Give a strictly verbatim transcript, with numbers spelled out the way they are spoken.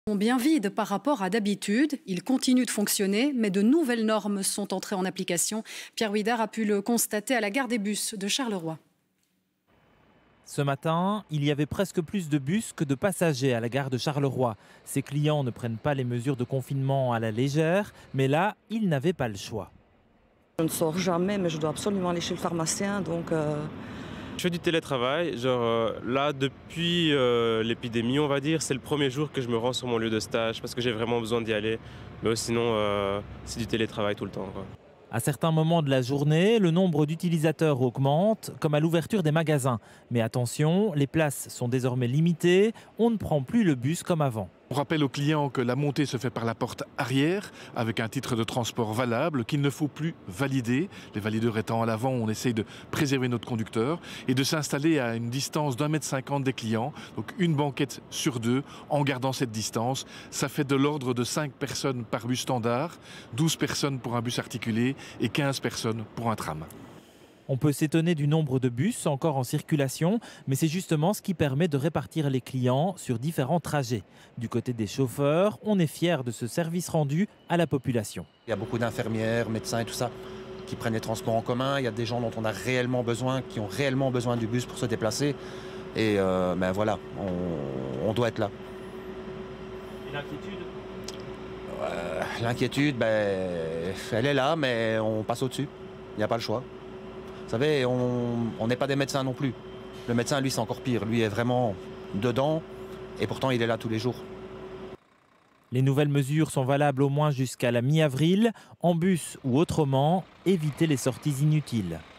Sont bien vides par rapport à d'habitude. Ils continuent de fonctionner, mais de nouvelles normes sont entrées en application. Pierre Huidard a pu le constater à la gare des bus de Charleroi. Ce matin, il y avait presque plus de bus que de passagers à la gare de Charleroi. Ces clients ne prennent pas les mesures de confinement à la légère, mais là, ils n'avaient pas le choix. Je ne sors jamais, mais je dois absolument aller chez le pharmacien, donc... Euh... Je fais du télétravail, genre euh, là depuis euh, l'épidémie on va dire, c'est le premier jour que je me rends sur mon lieu de stage parce que j'ai vraiment besoin d'y aller, mais sinon euh, c'est du télétravail tout le temps, quoi. À certains moments de la journée, le nombre d'utilisateurs augmente, comme à l'ouverture des magasins. Mais attention, les places sont désormais limitées, on ne prend plus le bus comme avant. On rappelle aux clients que la montée se fait par la porte arrière, avec un titre de transport valable, qu'il ne faut plus valider. Les valideurs étant à l'avant, on essaye de préserver notre conducteur et de s'installer à une distance d'un mètre cinquante des clients, donc une banquette sur deux, en gardant cette distance. Ça fait de l'ordre de cinq personnes par bus standard, douze personnes pour un bus articulé et quinze personnes pour un tram. On peut s'étonner du nombre de bus encore en circulation, mais c'est justement ce qui permet de répartir les clients sur différents trajets. Du côté des chauffeurs, on est fier de ce service rendu à la population. Il y a beaucoup d'infirmières, médecins et tout ça qui prennent les transports en commun. Il y a des gens dont on a réellement besoin, qui ont réellement besoin du bus pour se déplacer. Et euh, ben voilà, on, on doit être là. Et l'inquiétude ? euh, L'inquiétude, ben, elle est là, mais on passe au-dessus. Il n'y a pas le choix. Vous savez, on n'est pas des médecins non plus. Le médecin, lui, c'est encore pire. Lui est vraiment dedans et pourtant, il est là tous les jours. Les nouvelles mesures sont valables au moins jusqu'à la mi-avril. En bus ou autrement, évitez les sorties inutiles.